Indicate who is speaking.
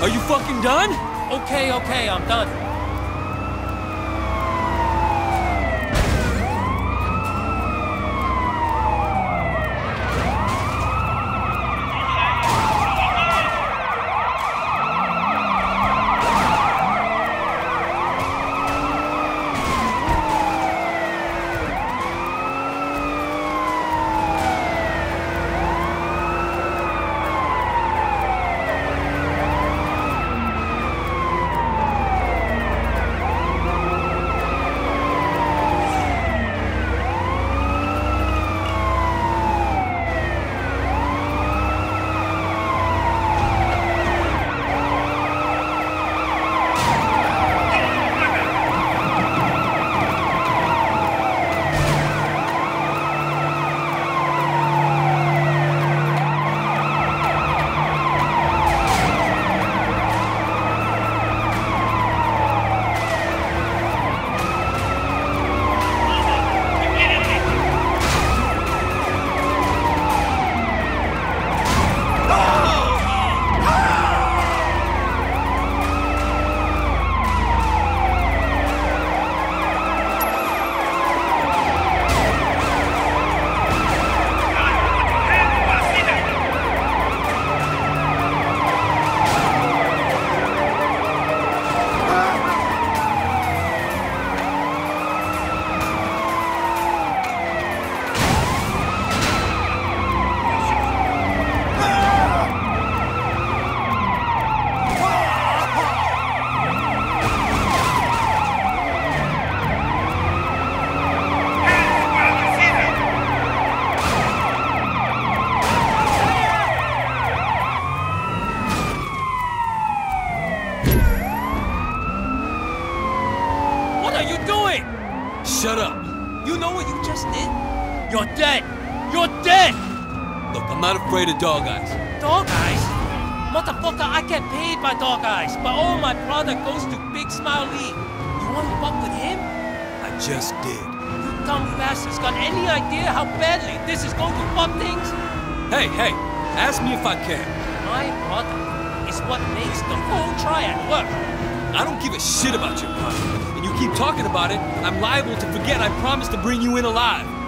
Speaker 1: Are you fucking done?
Speaker 2: Okay, I'm done. What are you doing?
Speaker 1: Shut up.
Speaker 2: You know what you just did? You're dead! You're dead!
Speaker 1: Look, I'm not afraid of dog eyes.
Speaker 2: Dog eyes? Motherfucker, I get paid by dog eyes, but all my product goes to Big Smile Lee. You wanna fuck with him?
Speaker 1: I just did.
Speaker 2: You dumb bastards got any idea how badly this is going to fuck things?
Speaker 1: Hey, ask me if I can.
Speaker 2: My product is what makes the whole triad work.
Speaker 1: I don't give a shit about your product. And you keep talking about it, I'm liable to forget I promised to bring you in alive.